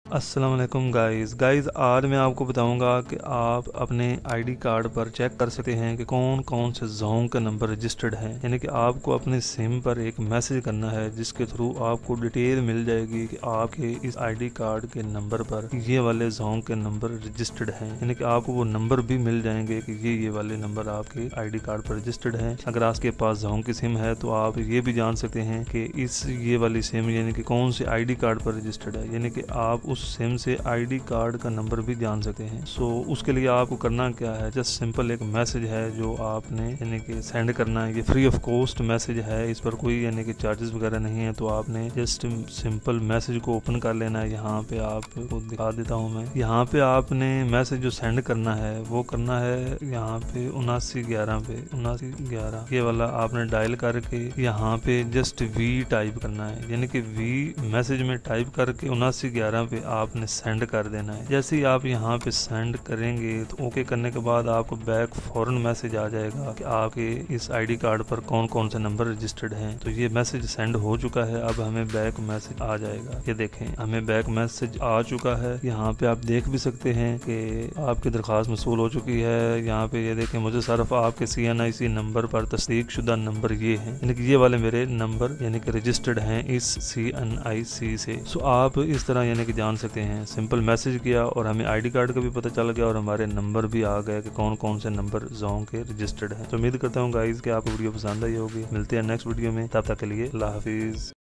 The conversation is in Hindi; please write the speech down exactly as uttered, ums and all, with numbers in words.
अस्सलाम वालेकुम गाइस गाइस आज मैं आपको बताऊंगा कि आप अपने आईडी कार्ड पर चेक कर सकते हैं कि कौन कौन से जोंग का नंबर रजिस्टर्ड है। यानी कि आपको अपने सिम पर एक मैसेज करना है जिसके थ्रू आपको डिटेल मिल जाएगी कि आपके इस आईडी कार्ड के नंबर पर ये वाले जोंग के नंबर रजिस्टर्ड हैं। यानी कि आपको वो नंबर भी मिल जाएंगे कि ये ये वाले नंबर आपके आईडी कार्ड पर रजिस्टर्ड हैं। अगर आपके पास जोंग की सिम है तो आप ये भी जान सकते हैं कि इस ये वाली सिम यानी कि कौन से आईडी कार्ड पर रजिस्टर्ड है। यानी कि आप उस सिम से आईडी कार्ड का नंबर भी जान सकते हैं। सो so, उसके लिए आपको करना क्या है, जस्ट सिंपल एक मैसेज है जो आपने यानी कि सेंड करना है। ये फ्री ऑफ कॉस्ट मैसेज है, इस पर कोई यानी कि चार्जेस वगैरह नहीं है। तो आपने जस्ट सिंपल मैसेज को ओपन कर लेना है। यहाँ पे आपको दिखा देता हूँ मैं। यहाँ पे आपने मैसेज जो सेंड करना है वो करना है यहाँ पे उनासी ग्यारह पे उनासी ग्यारह ये वाला आपने डायल करके यहाँ पे जस्ट वी टाइप करना है। यानी कि वी मैसेज में टाइप करके उनासी ग्यारह पे आपने सेंड कर देना है। जैसे ही आप यहाँ पे सेंड करेंगे तो ओके करने के बाद आपको बैक फौरन मैसेज आ जाएगा कि आपके इस आईडी कार्ड पर कौन कौन से नंबर रजिस्टर्ड हैं। तो ये मैसेज सेंड हो चुका है, अब हमें बैक मैसेज आ जाएगा। ये देखें हमें बैक मैसेज आ चुका है। यहाँ पे आप देख भी सकते हैं कि आपकी दरख्वास्त मसूल हो चुकी है। यहाँ पे ये देखें मुझे सिर्फ आपके सी एन आई सी नंबर पर तस्दीक शुदा नंबर ये है, यानी कि ये वाले मेरे नंबर यानी कि रजिस्टर्ड हैं इस सी एन आई सी से। सो आप इस तरह यानी कि जान सकते हैं, सिंपल मैसेज किया और हमें आईडी कार्ड का भी पता चल गया और हमारे नंबर भी आ गए कि कौन कौन से नंबर जोंग के रजिस्टर्ड हैं। तो उम्मीद करता हूँ गाइस कि आपको वीडियो पसंद आई होगी। मिलते हैं नेक्स्ट वीडियो में, तब तक के लिए अल्लाह हाफिज।